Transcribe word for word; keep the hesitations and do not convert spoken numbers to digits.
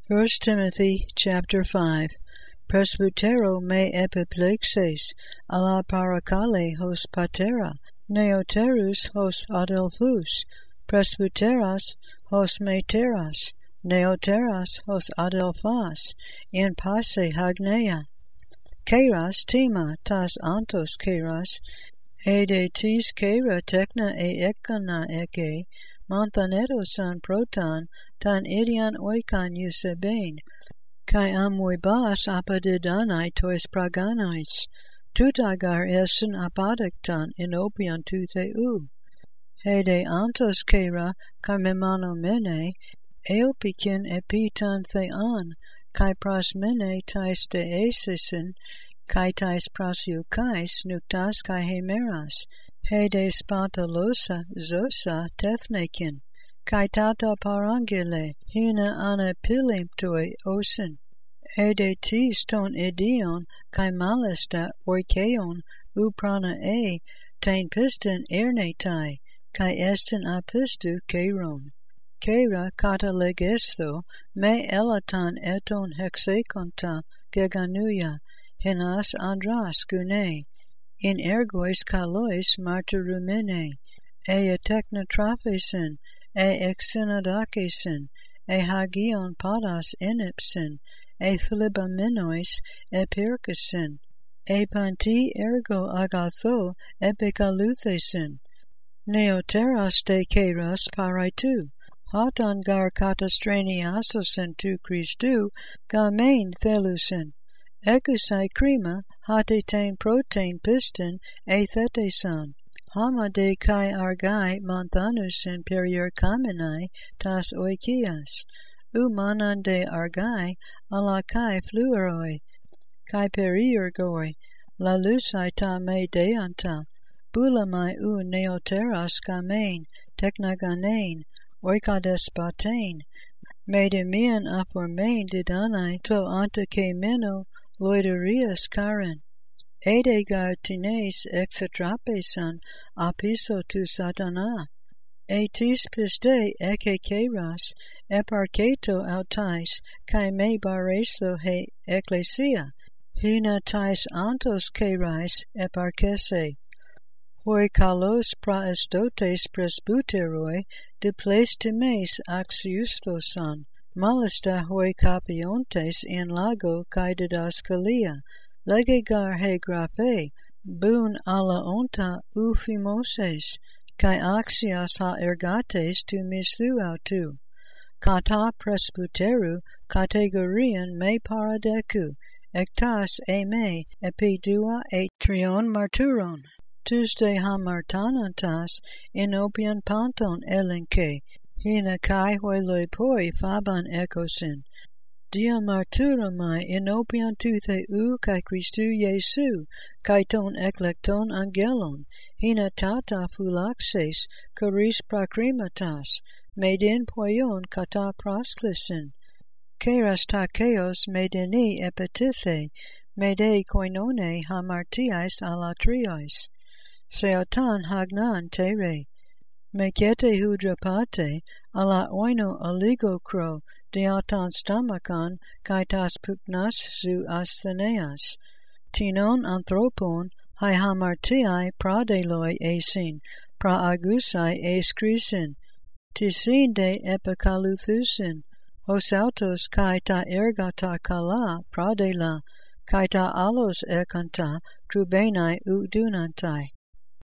First Timothy chapter five. Presbytero me epiplexes, alla paracale hos patera, neoterus hos adelphus, presbyteras hos meteras, neoteras hos adelphas, in passe hagnea. Keras tima tas antos keras, ede tis kera tekna e ekana eke, manthanetos proton, tan idian oikan eusebein, kai amoibas apadidanai tois praganais, tutagar essen apadektan inopian tu theu. Hede antos kera carmemano mene, eopikin epitan thean, kai pras mene tais de esisen, kai tais prasiukais nuktas kai hemeras, hede spantalosa zosa tethnekin, kai tata parangele, hina anapilimtoi osin, ede tis ton idion, kai malesta oikeon, uprana e, tain piston ernetai, kai estin apistu keron. Kera kata legesto, me elatan eton hexekonta geganuia, hinas andras gune, in ergois kalois martyrumene, e teknotraphesin, e exinodakesen, e hagion padas inipsin, e thlibaminois epirkesin, e panti ergo agatho epikaluthesin, neoteras de keras paraitu, hatan gar katastreniasosin tu Christu, gamein thelusin, egusai crema hate tain protein piston e thetesan, hama de kai argai manthanusin perier kamenai tas oikias, u manan de argai ala kai fluoroi, kai periergoi, la lusai ta me deanta, bulamai u neoteras gamein, teknaganein, oikadespatein, medemian apormain didanai to antake meno loiderias karen, ede gartines exatrapesan apiso tu satana, etis piste eke keras, eparketo autais, kai me bareso he ecclesia, hina tais antos kerais eparkese, hoi kalos praestotes presbyteroi, de plestimes axiusthosan, malista hoi capiontes in lago kai didaskalia, legegar he graphe, bun alla onta ufimoses, kai axias ha ergates tu misu autu, kata presbyteru categorian me paradeku, ectas e me epi dua e trion marturon, Tuesday hamartanantas inopian panton elenke, hina kai hoi loipoi faban ekosin, dia marturamai inopian tu theu kai Christu Jesu, kai ton eklekton angelon, hina tata fulaxes, charis pracrimatas, medin poion kata prasklisin, keras takeos medeni epitithe, mede koinone hamartiais alatriais, seotan hagnan tere, mekete hudrapate, ala oino oligokro, diatan stomakon, kaitas puknas zu astheneas, tinon anthropon, hai hamartiai pradeloi esin, praagusai eskrisin, tisin de epikaluthusin, hosautos kai ta ergata kala pradela, kai ta alos ekanta, trubenai udunantai.